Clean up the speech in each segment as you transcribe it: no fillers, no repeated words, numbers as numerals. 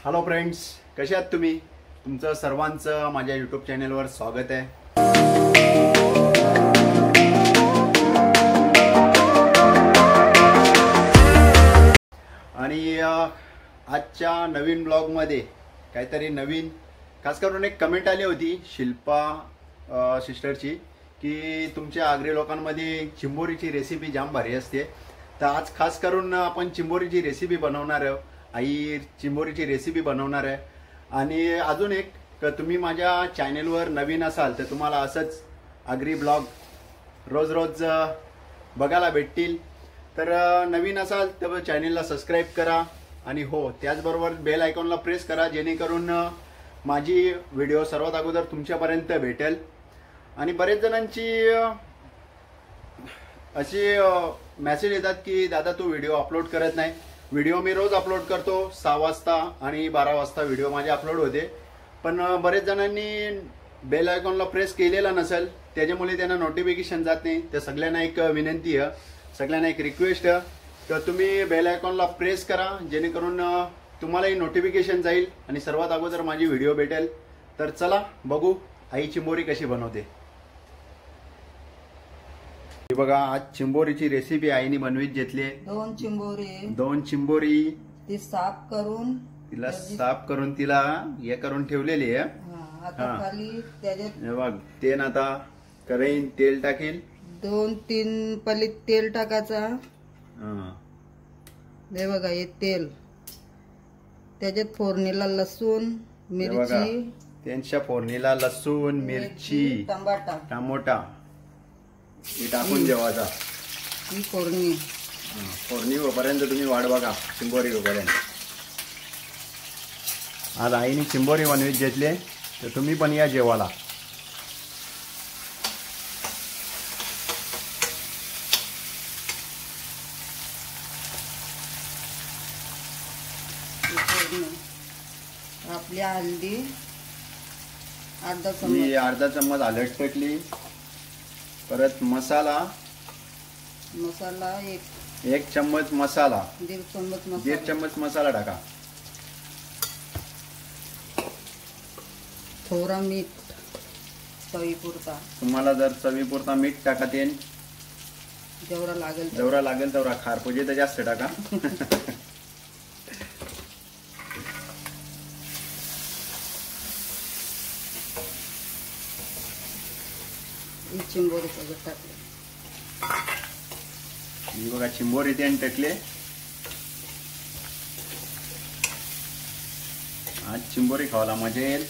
Hello friends, कसे आहात तुम्ही? तुमचं सर्वांचं माझ्या यूट्यूब चॅनलवर स्वागत आहे. आणि आजच्या नवीन ब्लॉगमध्ये काहीतरी नवीन, खास करून एक कमेंट आली होती शिल्पा सिस्टरची की तुमच्या आगरी लोकांमध्ये चिंबोरीची रेसिपी जाम भारी असते. तर आज खास करून आपण चिंबोरीची रेसिपी बनवणार आहोत. आई चिंबोरीची रेसिपी बनवणार आहे. आणि अजून एक, तुम्ही माझ्या चॅनलवर नवीन असाल तर तुम्हाला असंच आगरी ब्लॉग रोज रोज बघायला भेटतील. तर नवीन असाल तर चॅनलला सबस्क्राईब करा आणि हो त्याचबरोबर बेल आयकॉनला प्रेस करा, जेणेकरून माझी व्हिडिओ सर्वात अगोदर तुमच्यापर्यंत भेटेल. आणि बरेच जणांची अशी मेसेज येतात की दादा तू व्हिडिओ अपलोड करत नाही. व्हिडिओ मी रोज अपलोड करतो, 6 वाजता आणि 12 वाजता व्हिडिओ माझे अपलोड होते. पण बरेच जणांनी बेल आयकॉनला प्रेस केलेला नसेल, त्याच्यामुळे त्यांना नोटिफिकेशन जात नाही. तर सगळ्यांना एक विनंती आहे, सगळ्यांना एक रिक्वेस्ट आहे, तर तुम्ही बेल आयकॉनला प्रेस करा, जेणेकरून तुम्हालाही नोटिफिकेशन जाईल आणि सर्वात अगोदर माझी व्हिडिओ भेटेल. तर चला बघू आई चिंबोरी कशी बनवते. बघा, आज चिंबोरीची रेसिपी आईने बनवीत घेतली. दोन चिंबोरी ती साफ करून तिला हे करून ठेवलेली आहे. आता खाली त्याच्यात बघ तेल, आता करेन तेल टाकेल, 2-3 पलीत तेल टाकायचा. हे बघा हे तेल, त्याच्यात फोडणीला लसूण मिरची, त्यांच्या फोडणीला लसूण मिरची टमाटा हे टाकून जेवायचा. ही फोडणी होईपर्यंत तुम्ही वाट बघा, चिंबोरी होईपर्यंत. आज आईने चिंबोरी बनवीत घेतली, तर तुम्ही पण या जेवायला. आपली हळदी अर्धा चम्मच हळद टाकली. परत मसाला 1 चम्मच मसाला, 1.5 चम्मच मसाला टाका. थोडा मीठ चवीपुरता, तुम्हाला जर चवीपुरता मीठ टाका, ते जेवढा लागेल तेवढा. खार पाहिजे तर जास्त टाका. चिंबोरी सगळं टाकले. बघा चिंबोरी त्याने टाकले. आज चिंबोरी खावायला मजा येईल.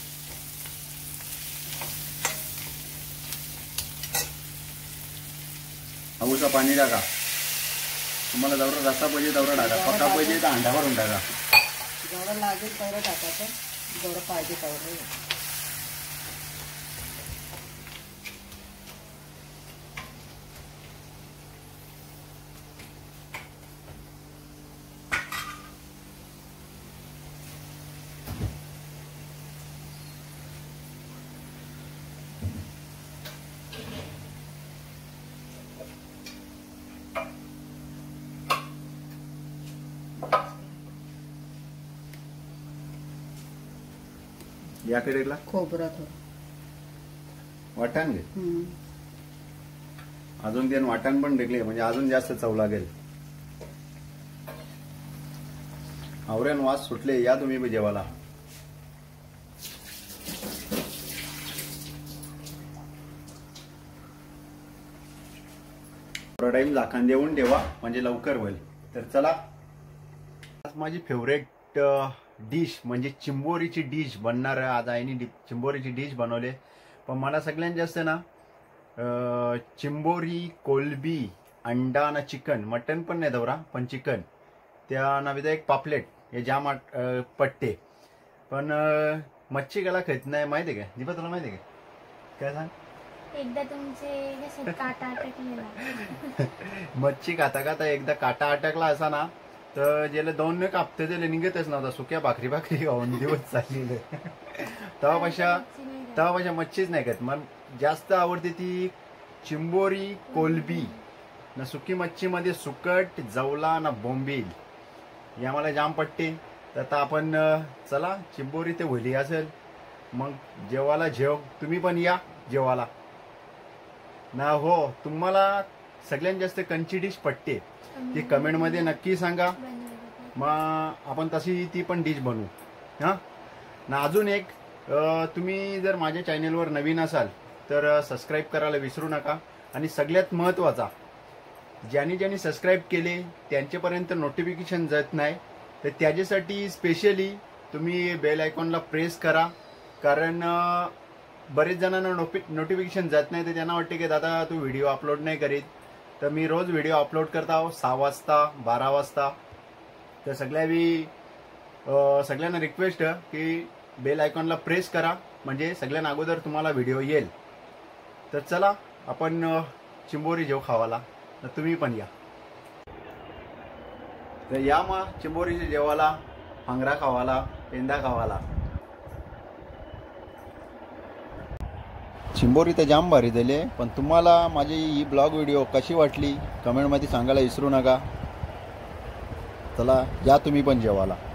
हाऊसा पाणी टाका. तुम्हाला जेवढा रस्सा पाहिजे तेवढा टाका, पक्का पाहिजे तर अंडा भरून टाका. जेवढा लागेल तेवढं टाकायचं, जेवढं पाहिजे तेवढं. याकडे खोबरा थोडं वाटण घे. अजून त्यानं वाटण पण ढेकले म्हणजे अजून जास्त चव लागेल. आवऱ्यान वास सुटले. या तुम्ही जेवायला. थोडा टाइम झाकण देऊन ठेवा म्हणजे लवकर होईल. तर चला, माझी फेवरेट डिश म्हणजे चिंबोरीची डिश बनणार आहे. आज आईने चिंबोरीची डिश बनवले. पण मला सगळ्यात जास्त ना चिंबोरी, कोलबी, अंडा ना चिकन, मटन पण नाही दौरा पण चिकन, त्या नाविदा एक पापलेट, हे जाम पट्टे. पण मच्छी गला खात नाही. माहिती आहे का दीपा, तुला माहिती आहे का? काय सांग. एकदा तुमचे काटा अटकलेला. मच्छी खाता खाता एकदा काटा अटकला असा ना, तर ज्याला 2 कापते त्याला निघतच नव्हता. सुक्या भाकरी खाऊन दिवस चाललेले. तेव्हा मच्छीच नाही खात. मग जास्त आवडते ती चिंबोरी, कोलबी ना सुकी मच्छी मध्ये सुकट, जवला ना बोंबील, या मला जाम पट्टे. तर आता आपण चला चिंबोरी ते होली असेल, मग जेवायला जेव, तुम्ही पण या जेवायला ना. हो, तुम्हाला सगळ्यात जास्त कंची डिश पटते ती कमेंटमध्ये नक्की सांगा, मग आपण तशी ती पण डिश बनवू. हां ना. अजून एक, तुम्ही जर माझ्या चॅनलवर नवीन असाल तर सबस्क्राईब करायला विसरू नका. आणि सगळ्यात महत्त्वाचा, ज्यांनी सबस्क्राईब केले त्यांच्यापर्यंत नोटिफिकेशन जात नाही, तर त्याच्यासाठी स्पेशली तुम्ही बेल आयकॉनला प्रेस करा. कारण बरेच जणांना नोटिफिकेशन जात नाही, तर त्यांना वाटते की दादा तू व्हिडिओ अपलोड नाही करीत. तर मी रोज व्हिडिओ अपलोड करता 6 वाजता 12 वाजता. तर सगळ्यांना रिक्वेस्ट की बेल आयकॉनला प्रेस करा, म्हणजे सगळ्यांना अगोदर तुम्हाला व्हिडिओ येईल. तर चला आपण चिंबोरी जेव खावाला, तर तुम्ही पण या. तर या मग चिंबोरीच्या जेवाला, भांगरा खावाला, पेंदा खावाला. चिंबोरी तर जाम भारी दिले, पण तुम्हाला माझी ही ब्लॉग व्हिडिओ कशी वाटली कमेंटमध्ये सांगायला विसरू नका. चला या तुम्ही पण जेवाला.